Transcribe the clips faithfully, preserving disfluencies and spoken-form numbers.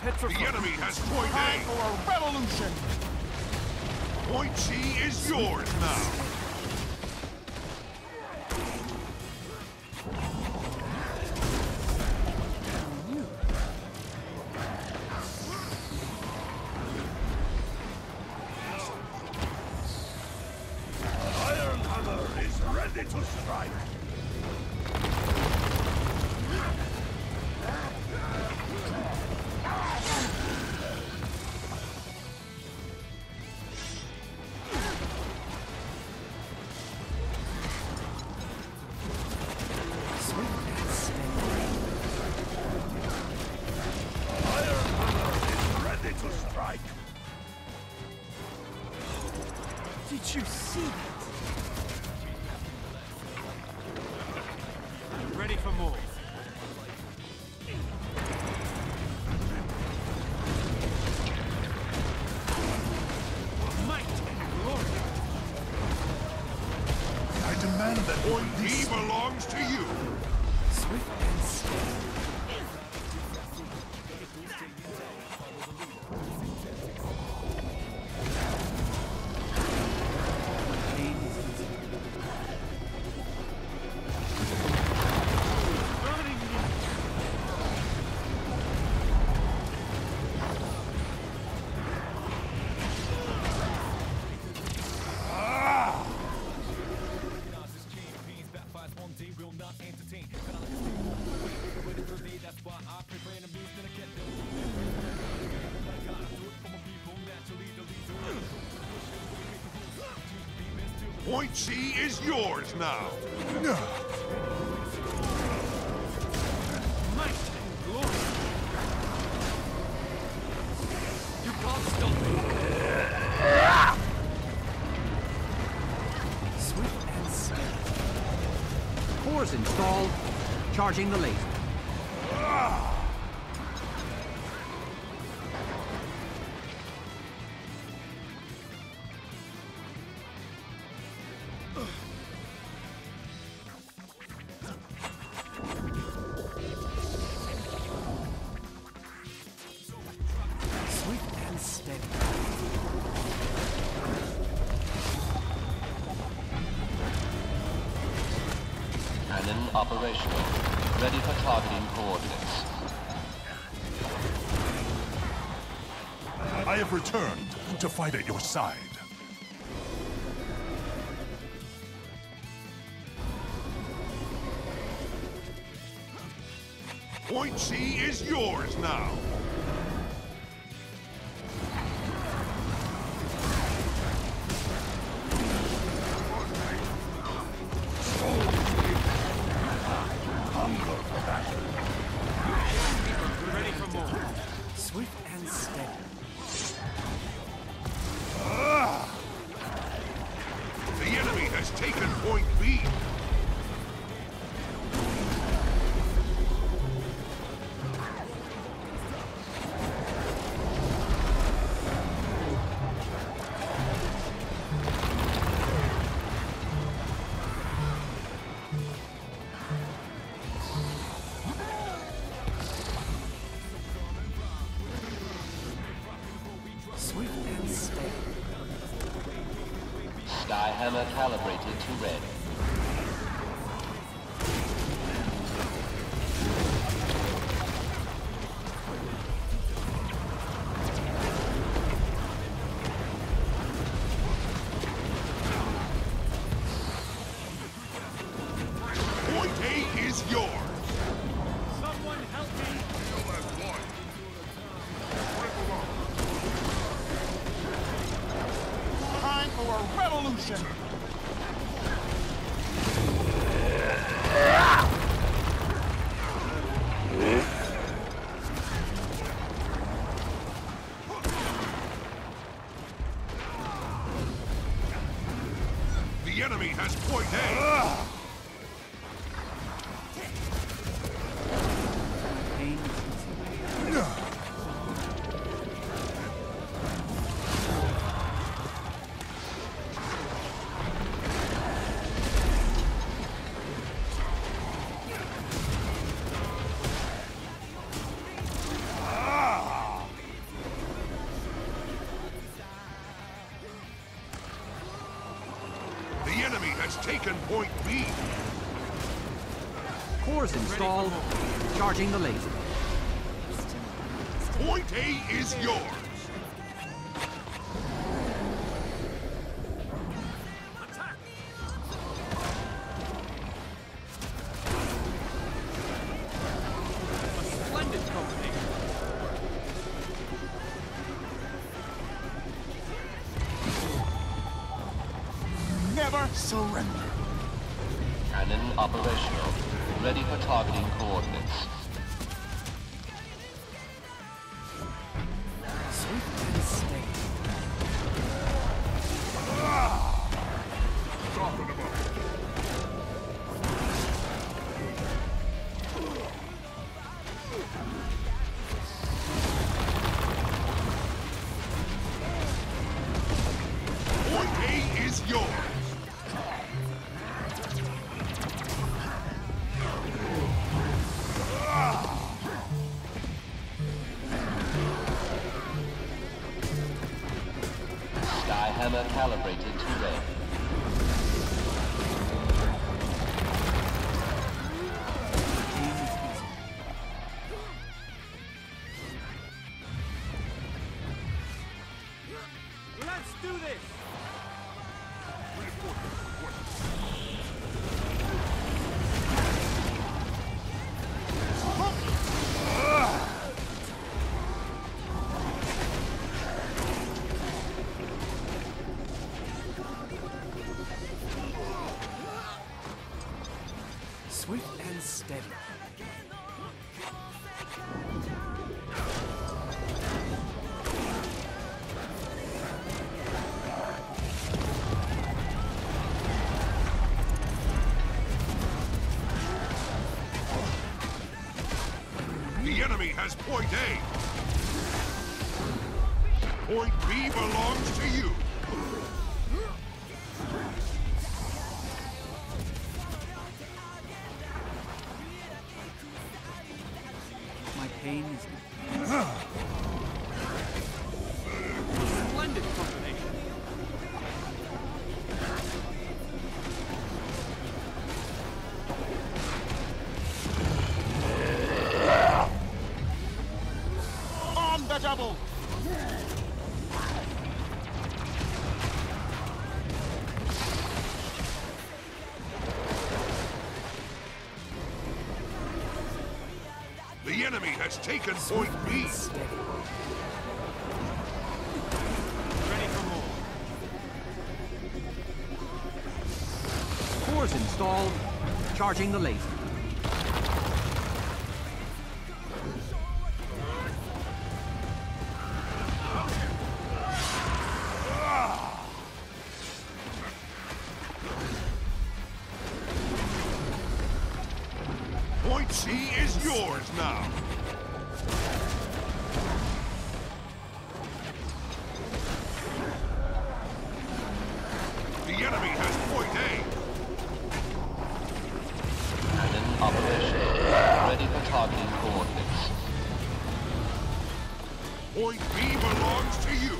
petrified. The enemy has point Time A. for a revolution! Point C is yours now. Iron Hammer is ready to strike. Iron Hammer is ready to strike. Did you see that? Ready for more. Might and glory. I demand that Point B belongs to you. Swift and steady. Point C is yours now. Might and glory. You can't stop me. Swift and steady. Cores installed. Charging the laser. Swift and steady. Cannon operational. Ready for targeting coordinates. I have returned to fight at your side. Point C is yours now. Ready for more. Swift and steady. The enemy has taken point B. Swift and steady. Skyhammer calibrated to red. Point A is yours. Someone help me. Time for a revolution! The enemy has point A. Pain is easy. taken point B. Cores installed. Charging the laser. Point A is yours. Splendid company. Never surrender. Cannon operational. Ready for targeting coordinates. Swift and steady. Talking about Point A is yours. Skyhammer calibrated to red. Let's do this! Swift and steady. The enemy has point A. Point B belongs to you. My pain is... Splendid company. On the double. The enemy has taken point B. Steady. Ready for more. Cores installed. Charging the laser. Point C is yours now. The enemy has point A. Cannon operational. Ready for targeting coordinates. Point B belongs to you.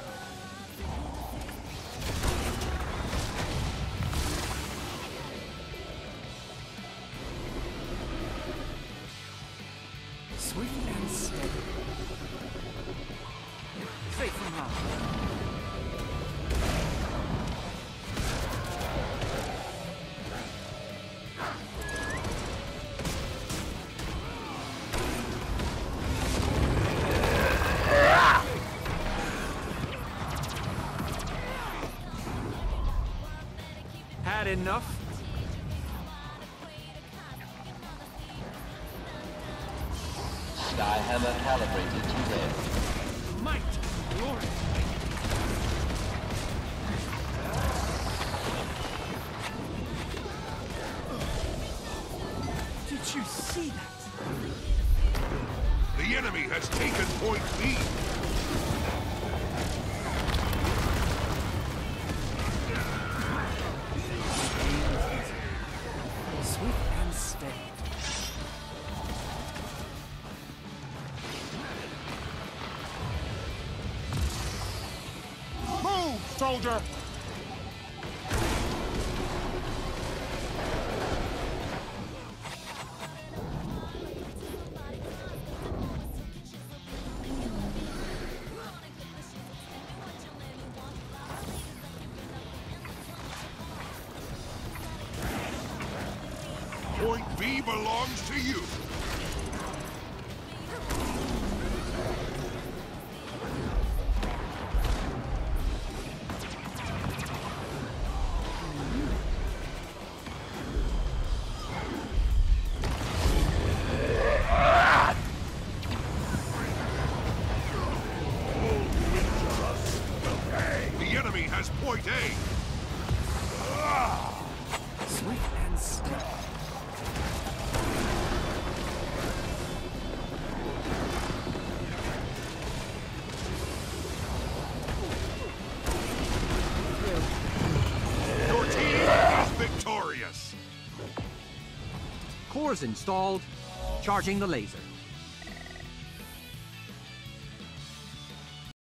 Swift and steady. Straight from heart. Had enough? Skyhammer calibrated to red. Might, glory. Did you see that? The enemy has taken point B. Swift and steady. Move, soldier. belongs to you. The enemy has point A. Swift and steady. Your team is victorious. Cores installed. Charging the laser.